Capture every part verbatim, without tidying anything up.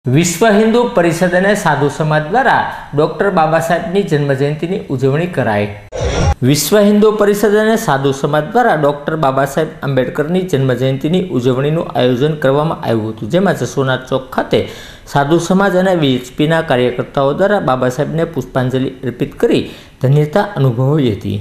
વિશ્વ હિન્દુ પરિષદ અને સાધુ સમાજ દ્વારા ડોક્ટર બાબા સાહેબની જન્મજયંતિની ઉજવણી કરાઈ। વિશ્વ હિન્દુ પરિષદ અને સાધુ સમાજ દ્વારા ડોક્ટર બાબા સાહેબ આંબેડકરની જન્મજયંતિની ઉજવણીનું આયોજન કરવામાં આવ્યું હતું, જેમાં જસોનાથ ચોક ખાતે સાધુ સમાજ અને વીએચપીના કાર્યકર્તાઓ દ્વારા બાબા સાહેબને પુષ્પાંજલિ અર્પિત કરી ધન્યતા અનુભવી હતી।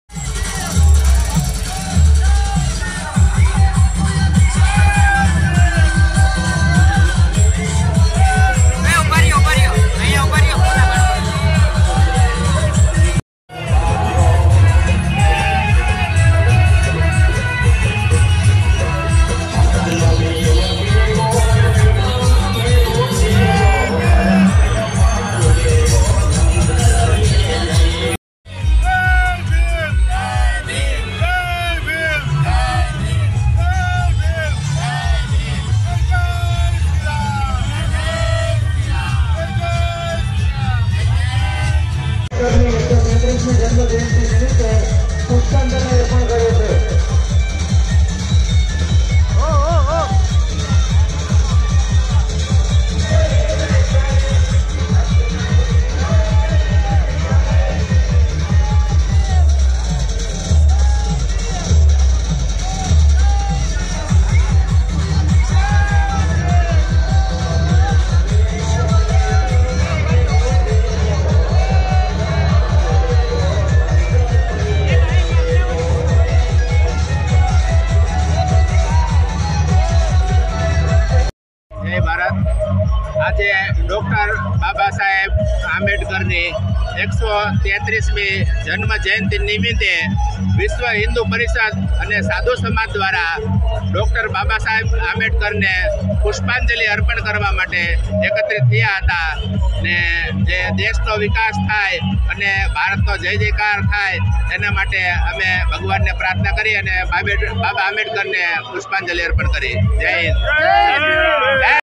आज डॉक्टर बाबा साहेब आंबेडकर ने एक सौ तेतरीसमी जन्म जयंती निमित्ते विश्व हिंदू परिषद और साधु समाज द्वारा डॉक्टर बाबा साहेब आंबेडकर ने पुष्पांजलि अर्पण करवा माटे एकत्रित थया हता ने जे देशनो विकास थाय अने भारतनो जय जयकार थाय एना माटे अमे भगवान ने प्रार्थना करी अने बाबा आंबेडकर ने पुष्पांजलि अर्पण करी। जय हिंद।